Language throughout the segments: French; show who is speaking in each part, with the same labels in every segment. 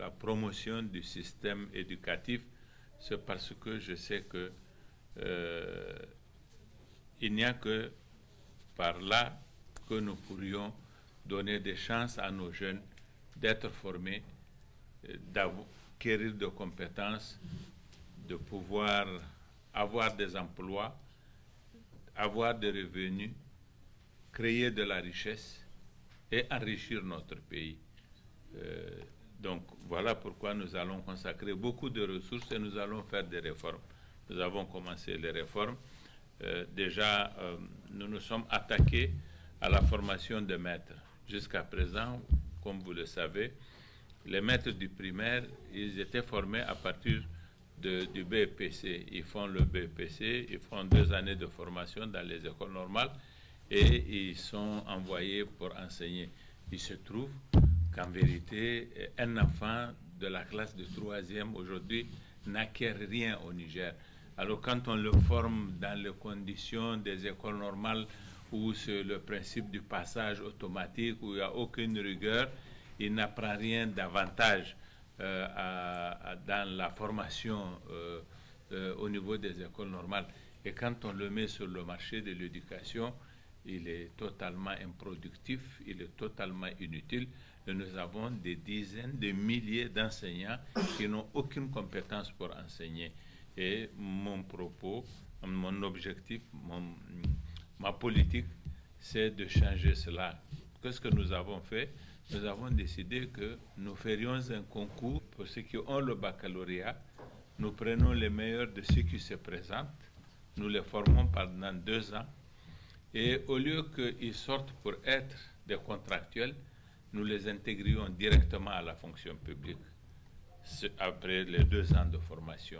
Speaker 1: la promotion du système éducatif, c'est parce que je sais que il n'y a que par là que nous pourrions donner des chances à nos jeunes d'être formés, d'acquérir de compétences, de pouvoir avoir des emplois, avoir des revenus, créer de la richesse et enrichir notre pays. Donc voilà pourquoi nous allons consacrer beaucoup de ressources et nous allons faire des réformes. Nous avons commencé les réformes. Nous nous sommes attaqués à la formation des maîtres. Jusqu'à présent, comme vous le savez, les maîtres du primaire, ils étaient formés à partir du BEPC. Ils font le BEPC, ils font 2 années de formation dans les écoles normales et ils sont envoyés pour enseigner. Il se trouve qu'en vérité, un enfant de la classe de 3e aujourd'hui n'acquiert rien au Niger. Alors quand on le forme dans les conditions des écoles normales où c'est le principe du passage automatique, où il n'y a aucune rigueur, il n'apprend rien davantage dans la formation au niveau des écoles normales. Et quand on le met sur le marché de l'éducation, il est totalement improductif, il est totalement inutile. Et nous avons des dizaines de milliers d'enseignants qui n'ont aucune compétence pour enseigner. Et mon propos, mon objectif, ma politique, c'est de changer cela. Qu'est-ce que nous avons fait? Nous avons décidé que nous ferions un concours pour ceux qui ont le baccalauréat. Nous prenons les meilleurs de ceux qui se présentent. Nous les formons pendant 2 ans. Et au lieu qu'ils sortent pour être des contractuels, nous les intégrions directement à la fonction publique après les 2 ans de formation.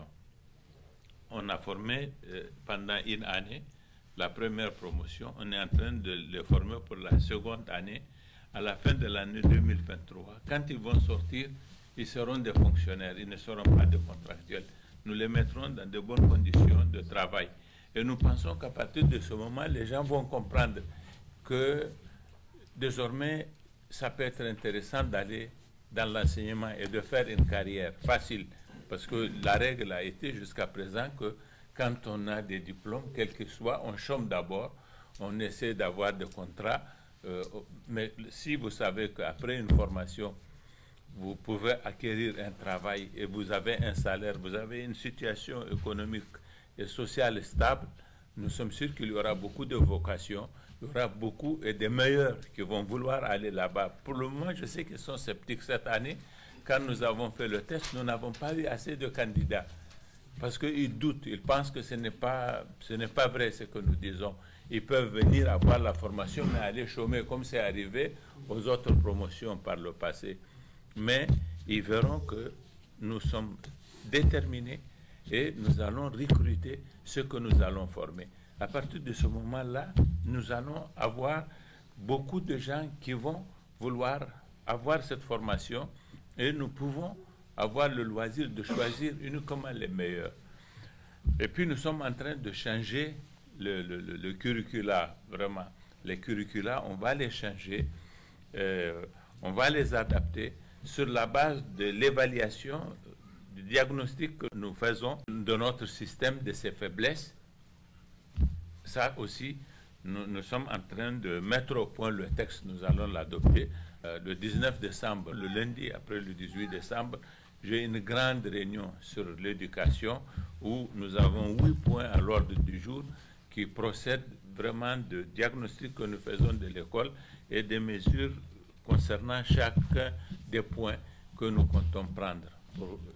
Speaker 1: On a formé pendant 1 année la première promotion. On est en train de les former pour la seconde année. À la fin de l'année 2023, quand ils vont sortir, ils seront des fonctionnaires, ils ne seront pas des contractuels. Nous les mettrons dans de bonnes conditions de travail. Et nous pensons qu'à partir de ce moment, les gens vont comprendre que désormais, ça peut être intéressant d'aller dans l'enseignement et de faire une carrière facile. Parce que la règle a été jusqu'à présent que quand on a des diplômes, quel que soit, on chôme d'abord, on essaie d'avoir des contrats. Mais si vous savez qu'après une formation, vous pouvez acquérir un travail et vous avez un salaire, vous avez une situation économique et sociale stable, nous sommes sûrs qu'il y aura beaucoup de vocations, il y aura beaucoup et des meilleurs qui vont vouloir aller là-bas. Pour le moment, je sais qu'ils sont sceptiques cette année. Quand nous avons fait le test, nous n'avons pas eu assez de candidats. Parce qu'ils doutent, ils pensent que ce n'est pas vrai ce que nous disons. Ils peuvent venir avoir la formation, mais aller chômer comme c'est arrivé aux autres promotions par le passé. Mais ils verront que nous sommes déterminés et nous allons recruter ceux que nous allons former. À partir de ce moment-là, nous allons avoir beaucoup de gens qui vont vouloir avoir cette formation et nous pouvons avoir le loisir de choisir uniquement les meilleurs. Et puis nous sommes en train de changer le curricula, vraiment. Les curricula, on va les changer, on va les adapter sur la base de l'évaluation, du diagnostic que nous faisons de notre système, de ses faiblesses. Ça aussi, nous sommes en train de mettre au point le texte, nous allons l'adopter le 19 décembre, le lundi après le 18 décembre. J'ai une grande réunion sur l'éducation où nous avons 8 points à l'ordre du jour qui procèdent vraiment de diagnostic que nous faisons de l'école et des mesures concernant chacun des points que nous comptons prendre.